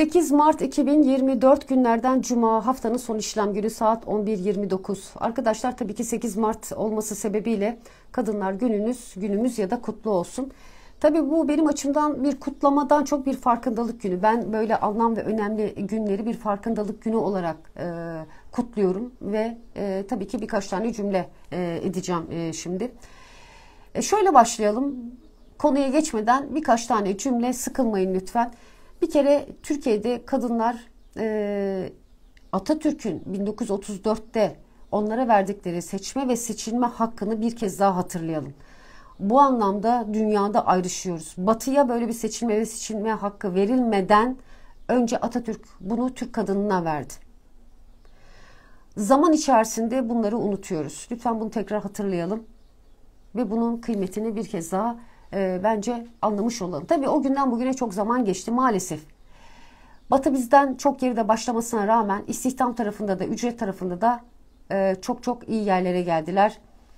8 Mart 2024 günlerden Cuma, haftanın son işlem günü, saat 11.29. Arkadaşlar, tabii ki 8 Mart olması sebebiyle kadınlar günümüz ya da kutlu olsun. Tabii bu benim açımdan bir kutlamadan çok bir farkındalık günü. Ben böyle anlam ve önemli günleri bir farkındalık günü olarak kutluyorum ve tabii ki birkaç tane cümle edeceğim şimdi. Şöyle başlayalım. Konuya geçmeden birkaç tane cümle, sıkılmayın lütfen. Bir kere Türkiye'de kadınlar Atatürk'ün 1934'te onlara verdikleri seçme ve seçilme hakkını bir kez daha hatırlayalım. Bu anlamda dünyada ayrışıyoruz. Batı'ya böyle bir seçilme ve seçilme hakkı verilmeden önce Atatürk bunu Türk kadınına verdi. Zaman içerisinde bunları unutuyoruz. Lütfen bunu tekrar hatırlayalım ve bunun kıymetini bir kez daha bence anlamış olalım. Tabii o günden bugüne çok zaman geçti maalesef. Batı bizden çok geride başlamasına rağmen istihdam tarafında da ücret tarafında da çok iyi yerlere geldiler.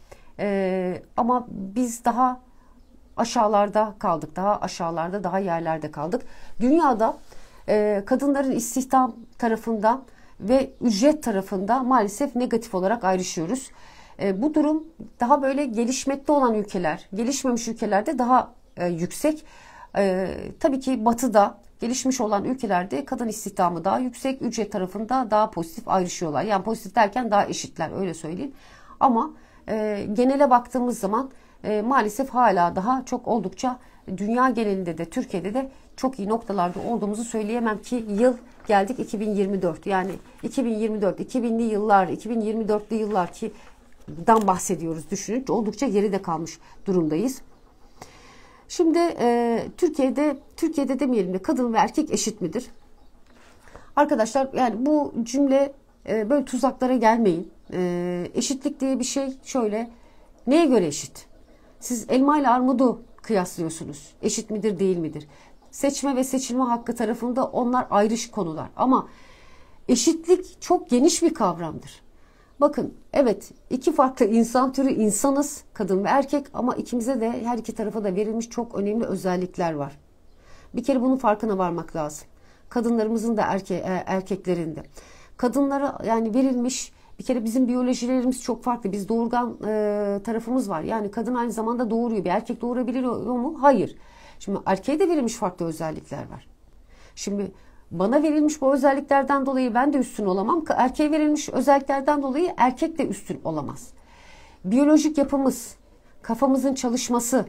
Ama biz daha aşağılarda kaldık. Daha aşağılarda, daha yerlerde kaldık. Dünyada kadınların istihdam tarafından ve ücret tarafında maalesef negatif olarak ayrışıyoruz. Bu durum daha böyle gelişmekte olan ülkeler, gelişmemiş ülkelerde daha yüksek. Tabii ki Batı'da, gelişmiş olan ülkelerde kadın istihdamı daha yüksek, ücret tarafında daha pozitif ayrışıyorlar. Yani pozitif derken daha eşitler, öyle söyleyeyim. Ama genele baktığımız zaman maalesef hala daha çok, oldukça dünya genelinde de Türkiye'de de çok iyi noktalarda olduğumuzu söyleyemem ki yıl geldik 2024. Yani 2024, 2000'li yıllar, 2024'lü yıllar ki dan bahsediyoruz, düşünün. Oldukça geride kalmış durumdayız. Şimdi Türkiye'de demeyelim de kadın ve erkek eşit midir? Arkadaşlar, yani bu cümle böyle tuzaklara gelmeyin. Eşitlik diye bir şey şöyle, neye göre eşit? Siz elma ile armudu kıyaslıyorsunuz. Eşit midir, değil midir? Seçme ve seçilme hakkı tarafında onlar ayrış konular. Ama eşitlik çok geniş bir kavramdır. Bakın, evet, iki farklı insan türü insanız, kadın ve erkek, ama ikimize de, her iki tarafa da verilmiş çok önemli özellikler var. Bir kere bunun farkına varmak lazım. Kadınlarımızın da erkeklerin de. Kadınlara yani verilmiş, bir kere bizim biyolojilerimiz çok farklı. Biz doğurgan tarafımız var. Yani kadın aynı zamanda doğuruyor. Bir erkek doğurabiliyor mu? Hayır. Şimdi erkeğe de verilmiş farklı özellikler var. Şimdi bana verilmiş bu özelliklerden dolayı ben de üstün olamam. Erkeğe verilmiş özelliklerden dolayı erkek de üstün olamaz. Biyolojik yapımız, kafamızın çalışması,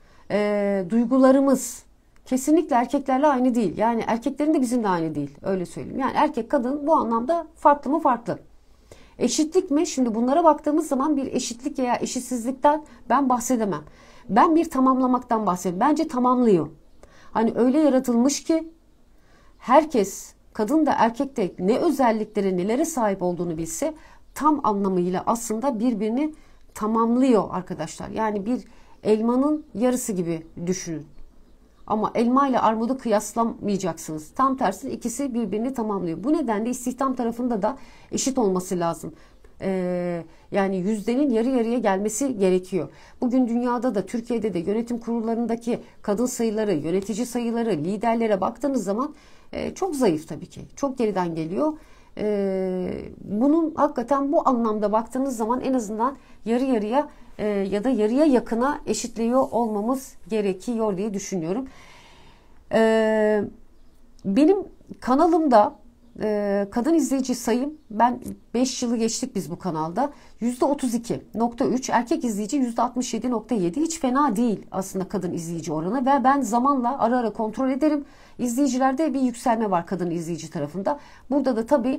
duygularımız kesinlikle erkeklerle aynı değil. Yani erkeklerin de bizimle aynı değil. Öyle söyleyeyim. Yani erkek kadın bu anlamda farklı mı? Farklı. Eşitlik mi? Şimdi bunlara baktığımız zaman bir eşitlik veya eşitsizlikten ben bahsedemem. Ben bir tamamlamaktan bahsediyorum. Bence tamamlıyor. Hani öyle yaratılmış ki herkes, kadın da erkek de ne özelliklere, nelere sahip olduğunu bilse tam anlamıyla aslında birbirini tamamlıyor arkadaşlar. Yani bir elmanın yarısı gibi düşünün. Ama elma ile armudu kıyaslamayacaksınız. Tam tersi, ikisi birbirini tamamlıyor. Bu nedenle istihdam tarafında da eşit olması lazım. Yani yüzdenin yarı yarıya gelmesi gerekiyor. Bugün dünyada da, Türkiye'de de yönetim kurullarındaki kadın sayıları, yönetici sayıları, liderlere baktığınız zaman çok zayıf tabii ki. Çok geriden geliyor. Bunun hakikaten bu anlamda baktığınız zaman en azından yarı yarıya ya da yarıya yakına eşitliyor olmamız gerekiyor diye düşünüyorum. Benim kanalımda kadın izleyici sayım, ben 5 yılı geçtik biz bu kanalda, %32.3, erkek izleyici %67.7, hiç fena değil aslında kadın izleyici oranı ve ben zamanla ara ara kontrol ederim. İzleyicilerde bir yükselme var kadın izleyici tarafında. Burada da tabii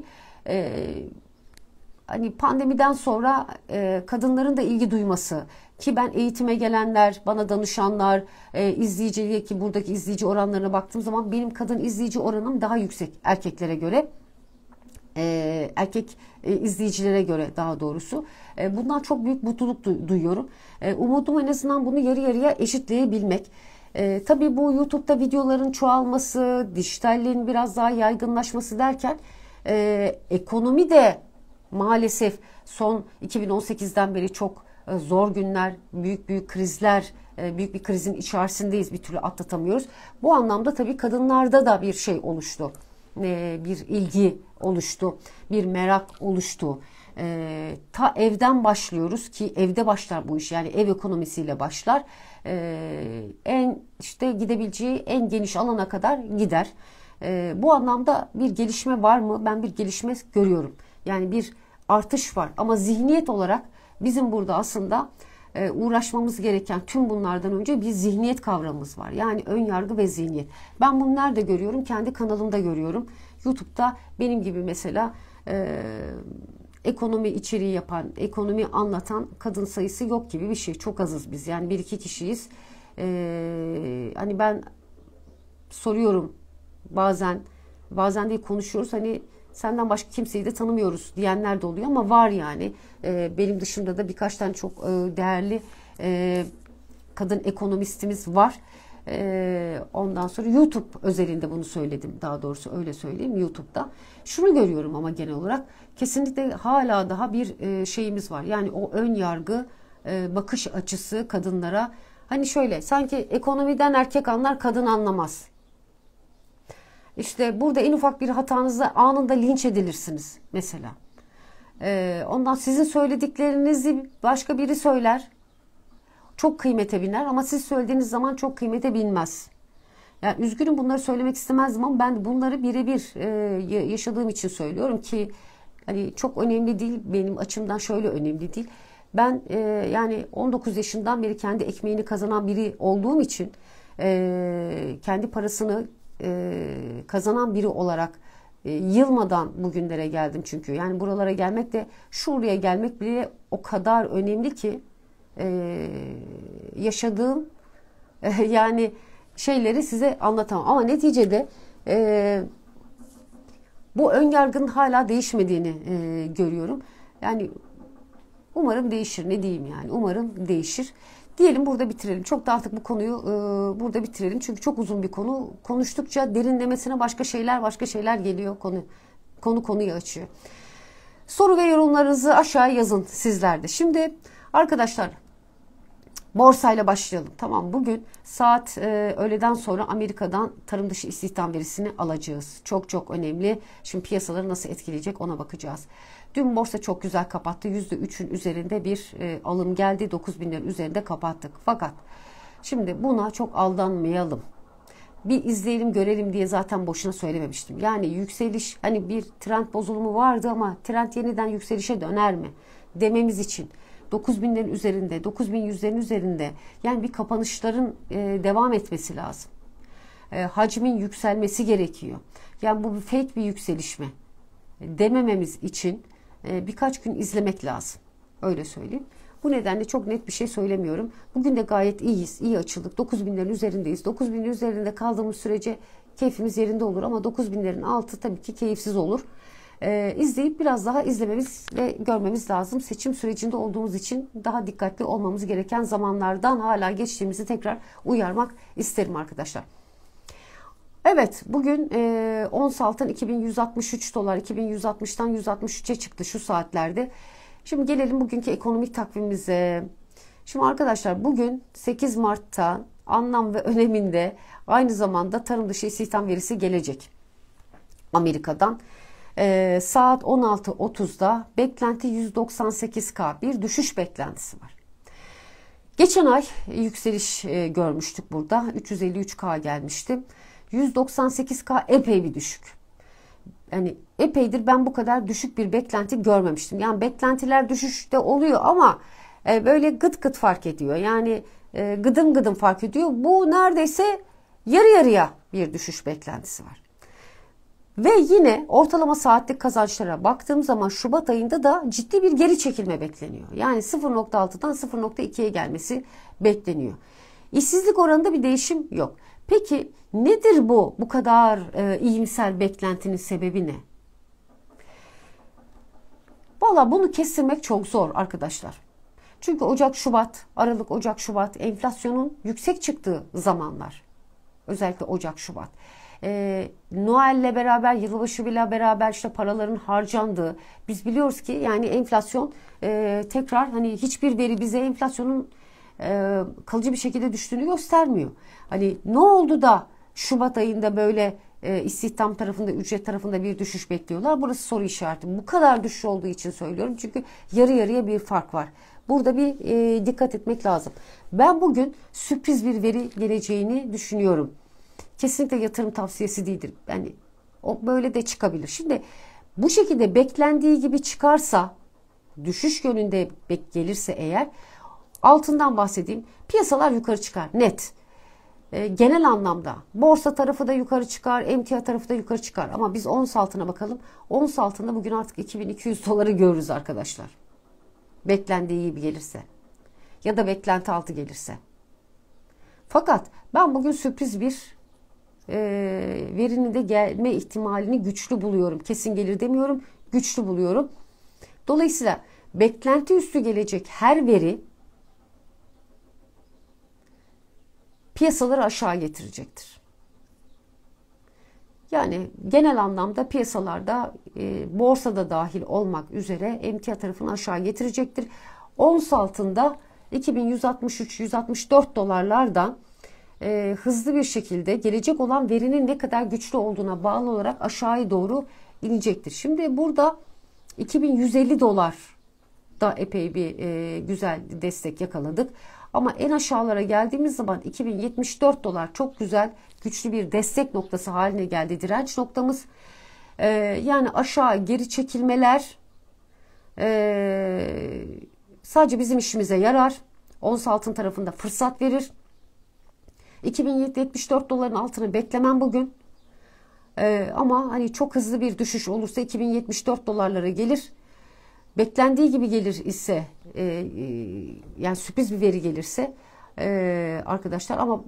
hani pandemiden sonra kadınların da ilgi duyması, ki ben eğitime gelenler, bana danışanlar, izleyiciye, ki buradaki izleyici oranlarına baktığım zaman benim kadın izleyici oranım daha yüksek erkeklere göre. Erkek izleyicilere göre daha doğrusu. Bundan çok büyük mutluluk duyuyorum. Umudum en azından bunu yarı yarıya eşitleyebilmek. Tabii bu YouTube'da videoların çoğalması, dijitalliğin biraz daha yaygınlaşması derken ekonomi de maalesef son 2018'den beri çok zor günler, büyük krizler, büyük bir krizin içerisindeyiz, bir türlü atlatamıyoruz. Bu anlamda tabii kadınlarda da bir şey oluştu. bir ilgi oluştu, bir merak oluştu. Ta evden başlıyoruz ki evde başlar bu iş, yani ev ekonomisiyle başlar. En işte gidebileceği en geniş alana kadar gider. Bu anlamda bir gelişme var mı? Ben bir gelişme görüyorum. Yani bir artış var ama zihniyet olarak bizim burada aslında uğraşmamız gereken tüm bunlardan önce bir zihniyet kavramımız var. Yani ön yargı ve zihniyet. Ben bunu nerede görüyorum? Kendi kanalımda görüyorum. YouTube'da benim gibi mesela ekonomi içeriği yapan, ekonomi anlatan kadın sayısı yok gibi bir şey. Çok azız biz. Yani bir iki kişiyiz. Hani ben soruyorum bazen değil konuşuyoruz. Hani senden başka kimseyi de tanımıyoruz diyenler de oluyor ama var yani. Benim dışımda da birkaç tane çok değerli kadın ekonomistimiz var. Ondan sonra YouTube özelinde bunu söyledim. Daha doğrusu öyle söyleyeyim, YouTube'da. Şunu görüyorum ama genel olarak kesinlikle hala daha bir şeyimiz var. Yani o ön yargı bakış açısı kadınlara. Hani şöyle, sanki ekonomiden erkek anlar, kadın anlamaz. İşte burada en ufak bir hatanızda anında linç edilirsiniz mesela. Ondan sizin söylediklerinizi başka biri söyler. Çok kıymete biner ama siz söylediğiniz zaman çok kıymete binmez. Yani üzgünüm, bunları söylemek istemezdim ama ben bunları birebir yaşadığım için söylüyorum ki hani çok önemli değil, benim açımdan şöyle önemli değil. Ben yani 19 yaşından beri kendi ekmeğini kazanan biri olduğum için kendi parasını kazanan biri olarak yılmadan bugünlere geldim çünkü. Yani buralara gelmek de, şuraya gelmek bile o kadar önemli ki yaşadığım yani şeyleri size anlatamam. Ama neticede bu önyargının hala değişmediğini görüyorum. Yani umarım değişir. Ne diyeyim yani? Umarım değişir. Diyelim burada bitirelim. Çok da artık bu konuyu burada bitirelim. Çünkü çok uzun bir konu. Konuştukça derinlemesine başka şeyler geliyor. Konuyu açıyor. Soru ve yorumlarınızı aşağıya yazın sizler de. Şimdi arkadaşlar borsayla başlayalım. Tamam, bugün saat öğleden sonra Amerika'dan tarım dışı istihdam verisini alacağız. Çok çok önemli. Şimdi piyasaları nasıl etkileyecek ona bakacağız. Dün borsa çok güzel kapattı. %3'ün üzerinde bir alım geldi. 9.000'lerin üzerinde kapattık. Fakat şimdi buna çok aldanmayalım. Bir izleyelim görelim diye zaten boşuna söylememiştim. Yani yükseliş, hani bir trend bozulumu vardı ama trend yeniden yükselişe döner mi dememiz için 9.000'lerin üzerinde, 9.100'lerin üzerinde yani bir kapanışların devam etmesi lazım. Hacmin yükselmesi gerekiyor. Yani bu bir fake bir yükseliş mi demememiz için birkaç gün izlemek lazım. Öyle söyleyeyim. Bu nedenle çok net bir şey söylemiyorum. Bugün de gayet iyiyiz. İyi açıldık. 9.000'lerin üzerindeyiz. 9.000'lerin üzerinde kaldığımız sürece keyfimiz yerinde olur. Ama 9.000'lerin altı tabii ki keyifsiz olur. İzleyip biraz daha izlememiz ve görmemiz lazım. Seçim sürecinde olduğumuz için daha dikkatli olmamız gereken zamanlardan hala geçtiğimizi tekrar uyarmak isterim arkadaşlar. Evet, bugün ons altın 2163 dolar, 2160'tan 163'e çıktı şu saatlerde. Şimdi gelelim bugünkü ekonomik takvimimize. Şimdi arkadaşlar bugün 8 Mart'ta anlam ve öneminde aynı zamanda tarım dışı istihdam verisi gelecek Amerika'dan. Saat 16.30'da beklenti 198K, bir düşüş beklentisi var. Geçen ay yükseliş görmüştük burada. 353K gelmişti. 198K epey bir düşük. Yani epeydir ben bu kadar düşük bir beklenti görmemiştim. Yani beklentiler düşüşte oluyor ama böyle gıt gıt fark ediyor. Yani gıdım gıdım fark ediyor. Bu neredeyse yarı yarıya bir düşüş beklentisi var. Ve yine ortalama saatlik kazançlara baktığım zaman Şubat ayında da ciddi bir geri çekilme bekleniyor. Yani 0.6'dan 0.2'ye gelmesi bekleniyor. İşsizlik oranında bir değişim yok. Peki nedir bu kadar iyimser beklentinin sebebi ne? Valla bunu kestirmek çok zor arkadaşlar. Çünkü Aralık, Ocak, Şubat enflasyonun yüksek çıktığı zamanlar. Özellikle Ocak, Şubat. Noel'le beraber, yılbaşıyla beraber işte paraların harcandığı. Biz biliyoruz ki yani enflasyon tekrar, hani hiçbir veri bize enflasyonun kalıcı bir şekilde düştüğünü göstermiyor. Hani ne oldu da Şubat ayında böyle istihdam tarafında, ücret tarafında bir düşüş bekliyorlar. Burası soru işareti. Bu kadar düşüş olduğu için söylüyorum. Çünkü yarı yarıya bir fark var. Burada bir dikkat etmek lazım. Ben bugün sürpriz bir veri geleceğini düşünüyorum. Kesinlikle yatırım tavsiyesi değildir. Yani o böyle de çıkabilir. Şimdi bu şekilde beklendiği gibi çıkarsa, düşüş yönünde gelirse eğer, altından bahsedeyim. Piyasalar yukarı çıkar net. Genel anlamda borsa tarafı da yukarı çıkar, emtia tarafı da yukarı çıkar. Ama biz ons altına bakalım. Ons altında bugün artık 2200 doları görürüz arkadaşlar. Beklendiği gibi gelirse ya da beklenti altı gelirse. Fakat ben bugün sürpriz bir verinin de gelme ihtimalini güçlü buluyorum. Kesin gelir demiyorum, güçlü buluyorum. Dolayısıyla beklenti üstü gelecek her veri piyasaları aşağı getirecektir. Yani genel anlamda piyasalarda borsada dahil olmak üzere emtia tarafını aşağı getirecektir. Ons altında 2163-164 dolarlardan hızlı bir şekilde gelecek olan verinin ne kadar güçlü olduğuna bağlı olarak aşağıya doğru inecektir. Şimdi burada 2150 dolar da epey bir güzel destek yakaladık. Ama en aşağılara geldiğimiz zaman 2074 dolar çok güzel, güçlü bir destek noktası haline geldi. Direnç noktamız. Yani aşağı geri çekilmeler sadece bizim işimize yarar. Ons altın tarafında fırsat verir. 2074 doların altını beklemem bugün. Ama hani çok hızlı bir düşüş olursa 2074 dolarlara gelir. Beklendiği gibi gelir ise yani sürpriz bir veri gelirse arkadaşlar, ama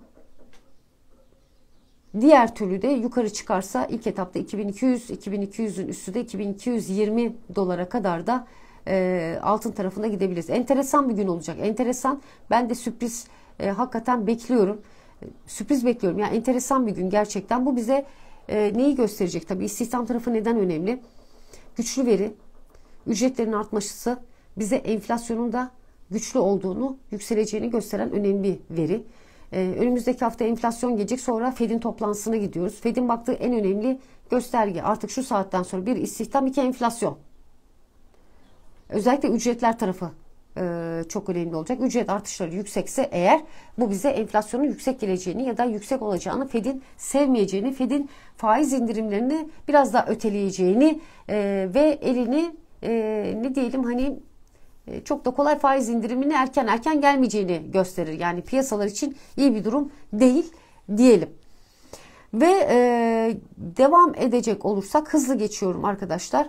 diğer türlü de yukarı çıkarsa ilk etapta 2200'ün üstü de 2220 dolara kadar da altın tarafına gidebiliriz. Enteresan bir gün olacak. Enteresan. Ben de sürpriz hakikaten bekliyorum. Sürpriz bekliyorum. Yani enteresan bir gün gerçekten. Bu bize neyi gösterecek? Tabii istihdam tarafı neden önemli? Güçlü veri, ücretlerin artması bize enflasyonun da güçlü olduğunu, yükseleceğini gösteren önemli veri. Önümüzdeki hafta enflasyon gelecek. Sonra Fed'in toplantısına gidiyoruz. Fed'in baktığı en önemli gösterge artık şu saatten sonra bir istihdam, iki enflasyon. Özellikle ücretler tarafı çok önemli olacak. Ücret artışları yüksekse eğer, bu bize enflasyonun yüksek geleceğini ya da yüksek olacağını, Fed'in sevmeyeceğini, Fed'in faiz indirimlerini biraz daha öteleyeceğini ve elini ne diyelim hani çok da kolay faiz indirimini erken gelmeyeceğini gösterir. Yani piyasalar için iyi bir durum değil diyelim. Ve devam edecek olursak, hızlı geçiyorum arkadaşlar.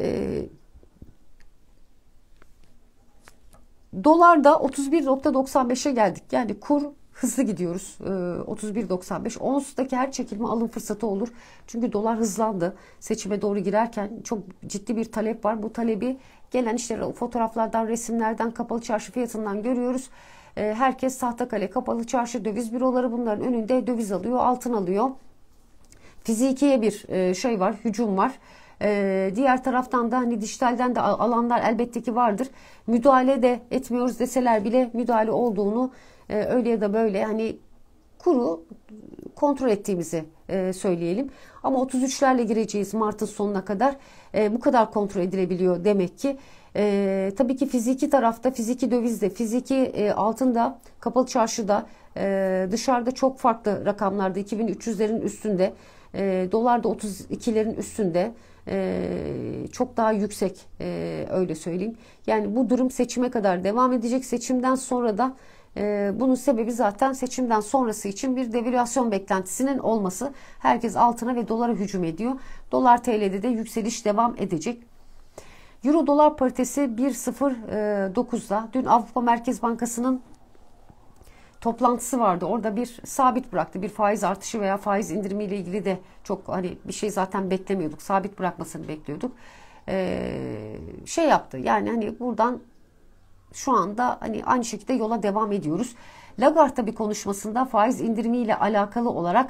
Dolarda 31.95'e geldik. Yani kur hızlı gidiyoruz. 31.95. Ons'taki her çekilme alım fırsatı olur. Çünkü dolar hızlandı. Seçime doğru girerken çok ciddi bir talep var. Bu talebi gelen işte fotoğraflardan, resimlerden, kapalı çarşı fiyatından görüyoruz. Herkes Tahtakale, kapalı çarşı, döviz büroları bunların önünde döviz alıyor, altın alıyor. Fizikiye bir şey var, hücum var. Diğer taraftan da hani dijitalden de alanlar elbette ki vardır. Müdahale de etmiyoruz deseler bile müdahale olduğunu öyle ya da böyle hani kuru kontrol ettiğimizi söyleyelim. Ama 33'lerle gireceğiz Mart'ın sonuna kadar. Bu kadar kontrol edilebiliyor demek ki. Tabii ki fiziki tarafta, fiziki dövizde, fiziki altında, kapalı çarşıda, dışarıda çok farklı rakamlarda, 2300'lerin üstünde, dolar da 32'lerin üstünde, çok daha yüksek, öyle söyleyeyim. Yani bu durum seçime kadar devam edecek. Seçimden sonra da bunun sebebi zaten seçimden sonrası için bir devalüasyon beklentisinin olması. Herkes altına ve dolara hücum ediyor. Dolar TL'de de yükseliş devam edecek. Euro dolar paritesi 1.09'da. Dün Avrupa Merkez Bankası'nın toplantısı vardı. Orada bir sabit bıraktı. Bir faiz artışı veya faiz indirimi ile ilgili de çok hani bir şey zaten beklemiyorduk. Sabit bırakmasını bekliyorduk. Şey yaptı. Yani hani buradan şu anda hani aynı şekilde yola devam ediyoruz. Lagarde bir konuşmasında faiz indirimi ile alakalı olarak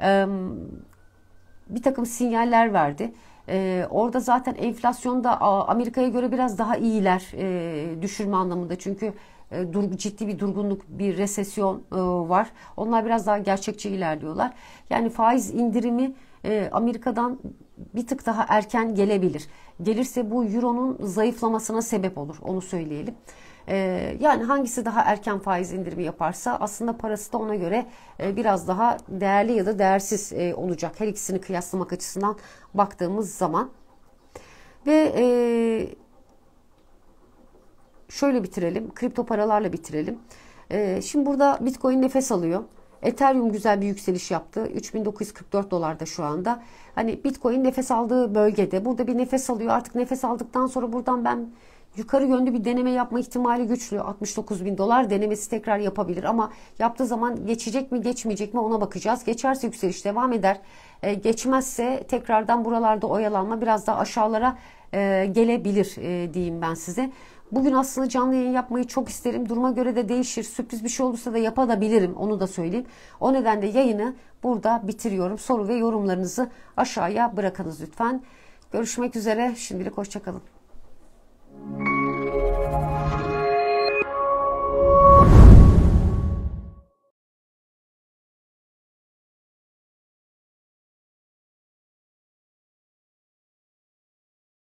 bir takım sinyaller verdi. Orada zaten enflasyonda Amerika'ya göre biraz daha iyiler, düşürme anlamında. Çünkü ciddi bir durgunluk, bir resesyon var. Onlar biraz daha gerçekçi ilerliyorlar. Yani faiz indirimi Amerika'dan bir tık daha erken gelebilir. Gelirse bu euronun zayıflamasına sebep olur. Onu söyleyelim. Yani hangisi daha erken faiz indirimi yaparsa aslında parası da ona göre biraz daha değerli ya da değersiz olacak. Her ikisini kıyaslamak açısından baktığımız zaman. Ve şöyle bitirelim. Kripto paralarla bitirelim. Şimdi burada Bitcoin nefes alıyor. Ethereum güzel bir yükseliş yaptı. 3944 dolarda şu anda. Hani Bitcoin nefes aldığı bölgede. Burada bir nefes alıyor. Artık nefes aldıktan sonra buradan ben yukarı yönlü bir deneme yapma ihtimali güçlü. 69 bin dolar denemesi tekrar yapabilir. Ama yaptığı zaman geçecek mi geçmeyecek mi ona bakacağız. Geçerse yükseliş devam eder. Geçmezse tekrardan buralarda oyalanma biraz daha aşağılara gelebilir diyeyim ben size. Bugün aslında canlı yayın yapmayı çok isterim. Duruma göre de değişir. Sürpriz bir şey olursa da yapabilirim. Onu da söyleyeyim. O nedenle yayını burada bitiriyorum. Soru ve yorumlarınızı aşağıya bırakınız lütfen. Görüşmek üzere. Şimdilik hoşça kalın.